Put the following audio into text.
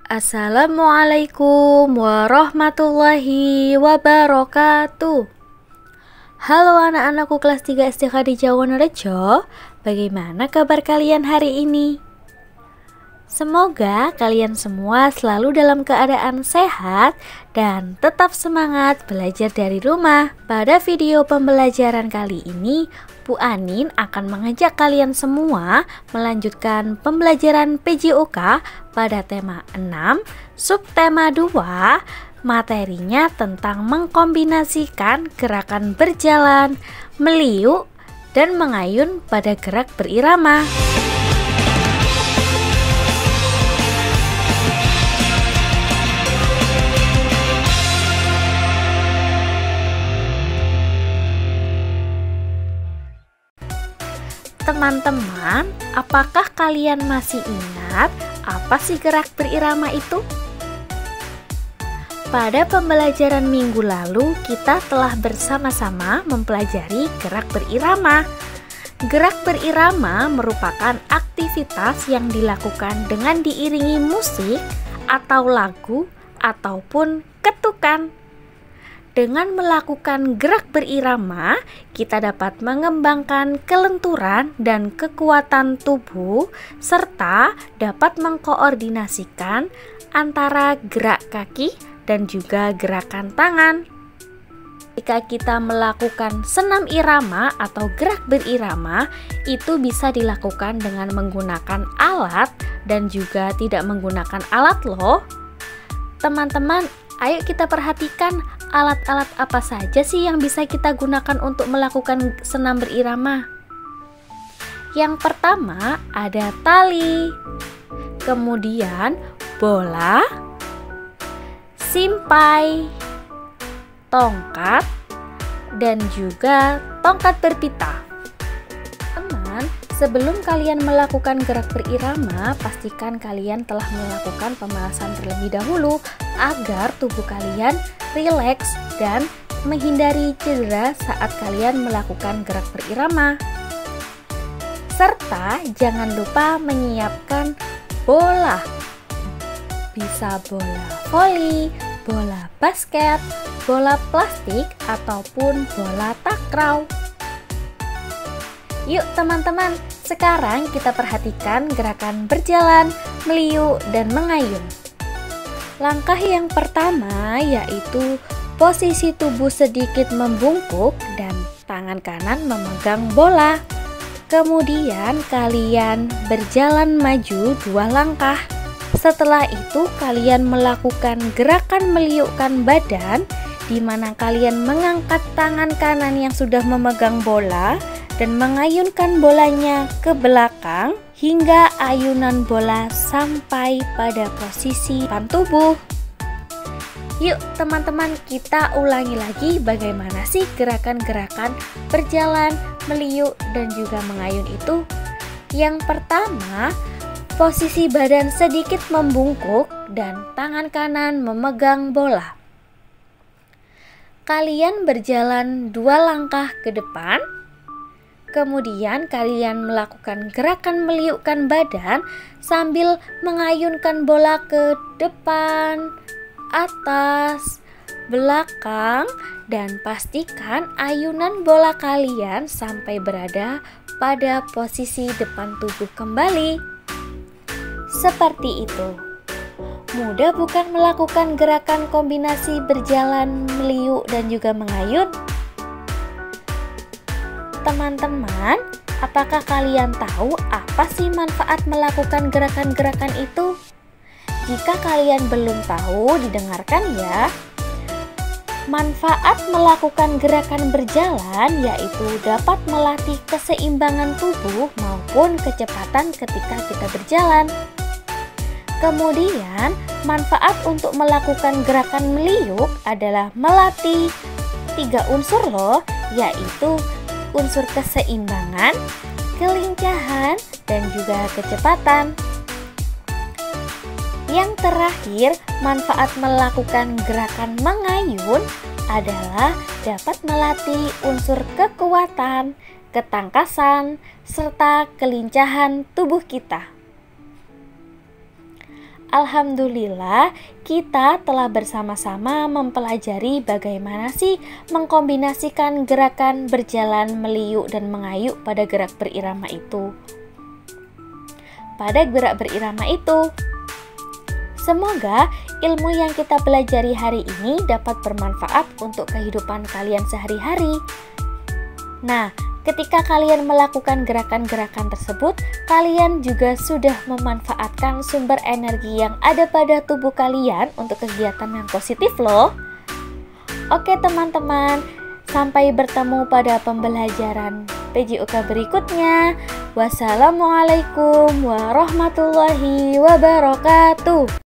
Assalamualaikum warahmatullahi wabarakatuh. Halo anak-anakku kelas 3 SDK di Jawonorejo. Bagaimana kabar kalian hari ini? Semoga kalian semua selalu dalam keadaan sehat dan tetap semangat belajar dari rumah. Pada video pembelajaran kali ini, Bu Anin akan mengajak kalian semua melanjutkan pembelajaran PJOK pada tema 6, subtema 2, materinya tentang mengkombinasikan gerakan berjalan, meliuk, dan mengayun pada gerak berirama. Teman-teman, apakah kalian masih ingat apa sih gerak berirama itu? Pada pembelajaran minggu lalu, kita telah bersama-sama mempelajari gerak berirama. Gerak berirama merupakan aktivitas yang dilakukan dengan diiringi musik atau lagu ataupun ketukan. Dengan melakukan gerak berirama, kita dapat mengembangkan kelenturan dan kekuatan tubuh, serta dapat mengkoordinasikan antara gerak kaki dan juga gerakan tangan. Jika kita melakukan senam irama atau gerak berirama, itu bisa dilakukan dengan menggunakan alat dan juga tidak menggunakan alat loh. Teman-teman, ayo kita perhatikan alat-alat apa saja sih yang bisa kita gunakan untuk melakukan senam berirama. Yang pertama ada tali, kemudian bola, simpai, tongkat, dan juga tongkat berpita. Teman, sebelum kalian melakukan gerak berirama, pastikan kalian telah melakukan pemanasan terlebih dahulu agar tubuh kalian rileks dan menghindari cedera saat kalian melakukan gerak berirama. Serta jangan lupa menyiapkan bola. Bisa bola voli, bola basket, bola plastik, ataupun bola takraw. Yuk teman-teman, sekarang kita perhatikan gerakan berjalan, meliuk, dan mengayun. Langkah yang pertama yaitu posisi tubuh sedikit membungkuk dan tangan kanan memegang bola. Kemudian kalian berjalan maju 2 langkah. Setelah itu kalian melakukan gerakan meliukkan badan, di mana kalian mengangkat tangan kanan yang sudah memegang bola dan mengayunkan bolanya ke belakang hingga ayunan bola sampai pada posisi depan tubuh. Yuk teman-teman, kita ulangi lagi bagaimana sih gerakan-gerakan berjalan, meliuk, dan juga mengayun itu. Yang pertama, posisi badan sedikit membungkuk dan tangan kanan memegang bola. Kalian berjalan 2 langkah ke depan. Kemudian kalian melakukan gerakan meliukkan badan sambil mengayunkan bola ke depan, atas, belakang, dan pastikan ayunan bola kalian sampai berada pada posisi depan tubuh kembali. Seperti itu. Mudah bukan melakukan gerakan kombinasi berjalan, meliuk, dan juga mengayun? Teman-teman, apakah kalian tahu apa sih manfaat melakukan gerakan-gerakan itu? Jika kalian belum tahu, didengarkan ya. Manfaat melakukan gerakan berjalan yaitu dapat melatih keseimbangan tubuh maupun kecepatan ketika kita berjalan. Kemudian, manfaat untuk melakukan gerakan meliuk adalah melatih 3 unsur loh, yaitu unsur keseimbangan, kelincahan, dan juga kecepatan. Yang terakhir, manfaat melakukan gerakan mengayun adalah dapat melatih unsur kekuatan, ketangkasan, serta kelincahan tubuh kita. Alhamdulillah, kita telah bersama-sama mempelajari bagaimana sih mengkombinasikan gerakan berjalan, meliuk, dan mengayuk pada gerak berirama itu. Semoga ilmu yang kita pelajari hari ini dapat bermanfaat untuk kehidupan kalian sehari-hari. Nah, ketika kalian melakukan gerakan-gerakan tersebut, kalian juga sudah memanfaatkan sumber energi yang ada pada tubuh kalian untuk kegiatan yang positif loh. Oke teman-teman, sampai bertemu pada pembelajaran PJOK berikutnya. Wassalamualaikum warahmatullahi wabarakatuh.